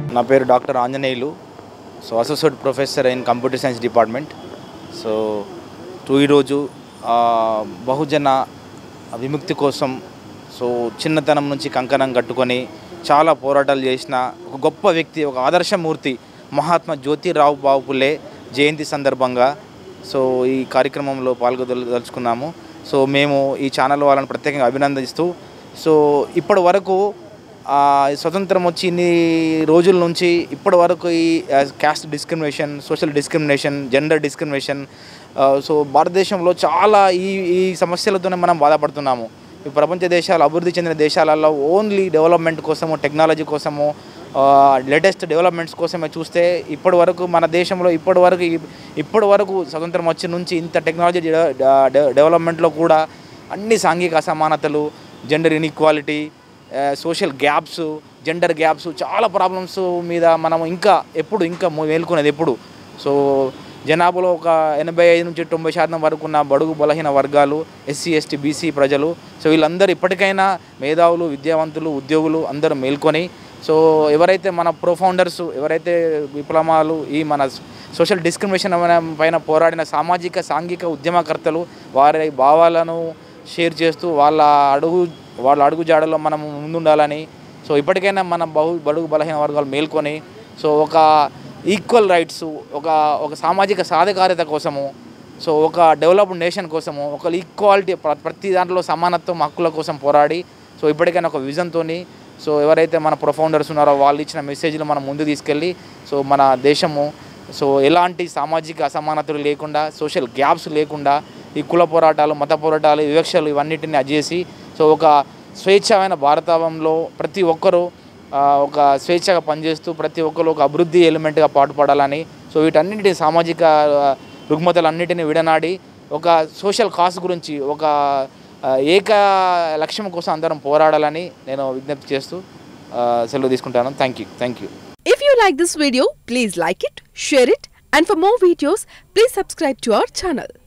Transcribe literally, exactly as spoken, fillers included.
నా పేరు doctor Anjaneyulu. So associate professor in computer science department. So to ఈరోజు బహుజన విముక్తి కోసం సో చిన్నతనం నుంచి కంకణం కట్టుకొని చాలా పోరాటాలు చేసిన ఒక గొప్ప వ్యక్తి, ఒక ఆదర్శమూర్తి మహాత్మా జ్యోతిరావు బాపులే జయంతి సందర్భంగా సో ఈ కార్యక్రమంలో పాల్గొదలుచుకున్నాము. సో మేము ఈ ఛానల్ వాళ్ళని ప్రత్యేకంగా అభినందిస్తూ సో ఇప్పటి వరకు స్వతంత్రం వచ్చి ఇన్ని రోజుల నుంచి ఇప్పటి వరకు ఈ caste discrimination, social discrimination, gender discrimination so భారతదేశంలో చాలా ఈ ఈ సమస్యలతోనే మనం బాధపడుతున్నాము. ఈ ప్రపంచ దేశాలు, అభివృద్ధి చెందిన దేశాలలో ఓన్లీ డెవలప్మెంట్ కోసము, టెక్నాలజీ కోసము, లేటెస్ట్ డెవలప్మెంట్స్ కోసమే చూస్తే ఇప్పటి వరకు మన దేశంలో ఇప్పటి వరకు ఇప్పటి వరకు స్వతంత్రం వచ్చి నుంచి ఇంత టెక్నాలజీ డెవలప్మెంట్లో కూడా అన్ని సాంఘిక అసమానతలు, gender inequality, social gaps, gender gaps, చాలా ప్రాబ్లమ్స్ మీద మనం ఇంకా ఎప్పుడు ఇంకా మేల్కొనేది ఎప్పుడు. సో జనాభాలో ఒక ఎనభై ఐదు నుంచి తొంభై శాతం వరకు ఉన్న బడుగు బలహీన వర్గాలు, ఎస్సీ ఎస్టీ బీసీ ప్రజలు, సో వీళ్ళందరూ ఇప్పటికైనా మేధావులు, విద్యావంతులు, ఉద్యోగులు అందరూ మేల్కొని సో ఎవరైతే మన ప్రొఫౌండర్స్, ఎవరైతే విప్లవాలు, ఈ మన సోషల్ డిస్క్రిమినేషన్ పైన పోరాడిన సామాజిక సాంఘిక ఉద్యమకర్తలు వారి భావాలను షేర్ చేస్తూ వాళ్ళ అడుగు వాళ్ళ అడుగు జాడలో మనం ముందుండాలని సో ఇప్పటికైనా మన బహు బడుగు బలహీన వర్గాలు మేల్కొని సో ఒక ఈక్వల్ రైట్స్, ఒక ఒక సామాజిక సాధికారత కోసము, సో ఒక డెవలప్డ్ నేషన్ కోసము, ఒక ఈక్వాలిటీ, ప్రతి దాంట్లో సమానత్వం, హక్కుల కోసం పోరాడి సో ఇప్పటికైనా ఒక విజన్తో సో ఎవరైతే మన ప్రొఫౌండర్స్ ఉన్నారో వాళ్ళు ఇచ్చిన మెసేజ్లు మనం ముందు తీసుకెళ్ళి సో మన దేశము సో ఎలాంటి సామాజిక అసమానతలు లేకుండా, సోషల్ గ్యాప్స్ లేకుండా, ఈ కుల పోరాటాలు, మత పోరాటాలు, వివక్షలు ఇవన్నిటిని అజేసి సో ఒక స్వేచ్ఛమైన భారతావనంలో ప్రతి ఒక్కరూ ఒక స్వేచ్ఛగా పనిచేస్తూ ప్రతి ఒక్కరు ఒక అభివృద్ధి ఎలిమెంట్గా పాటుపడాలని సో వీటన్నింటి సామాజిక రుగ్మతలన్నిటిని విడనాడి ఒక సోషల్ కాస్ గురించి ఒక ఏక లక్ష్యం కోసం అందరం పోరాడాలని నేను విజ్ఞప్తి చేస్తూ సెలవు తీసుకుంటాను. Thank you thank you If you like this video, please like it, share it, and for more videos, please subscribe to our channel.